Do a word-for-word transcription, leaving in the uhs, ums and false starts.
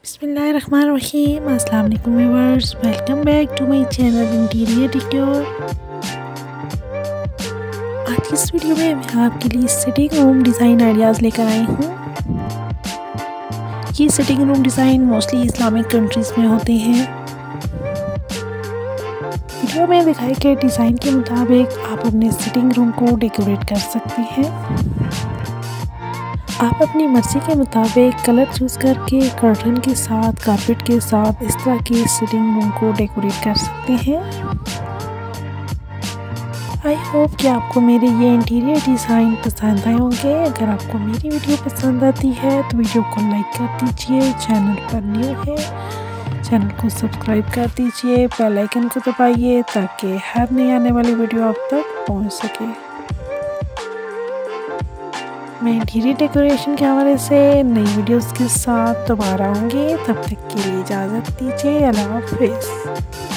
बिस्मिल्लाहिर्रहमानिर्रहीम। अस्सलाम वालेकुम viewers, welcome back to my channel interior decor. आज की इस वीडियो में मैं आपके लिए सिटिंग रूम डिज़ाइन आइडियाज़ लेकर आई हूँ। ये sitting room design mostly Islamic countries में होते हैं। वीडियो में दिखाए गए डिज़ाइन के मुताबिक आप अपने सिटिंग रूम को डेकोरेट कर सकते हैं। आप अपनी मर्ज़ी के मुताबिक कलर चूज़ करके कर्टन के साथ, कारपेट के साथ इस तरह के सिटिंग रूम को डेकोरेट कर सकते हैं। आई होप कि आपको मेरे ये इंटीरियर डिज़ाइन पसंद आए होंगे। अगर आपको मेरी वीडियो पसंद आती है तो वीडियो को लाइक कर दीजिए। चैनल पर न्यू है, चैनल को सब्सक्राइब कर दीजिए, बेल आइकन को दबाइए ताकि हर नई आने वाली वीडियो आप तक पहुँच सके। मैं इंटीरियर डेकोरेशन के हवाले से नई वीडियोस के साथ दोबारा आऊँगी। तब तक के लिए इजाज़त दीजिए। अल्लाह हाफ़िज़।